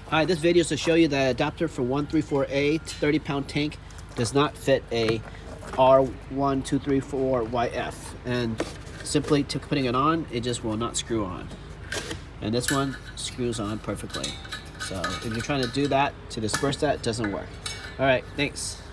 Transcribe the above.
Hi, this video is to show you that adapter for r134a 30-pound tank does not fit a r1234YF, and simply putting it on, it just will not screw on. And this one screws on perfectly. So if you're trying to do that, to disperse that, it doesn't work. All right, thanks.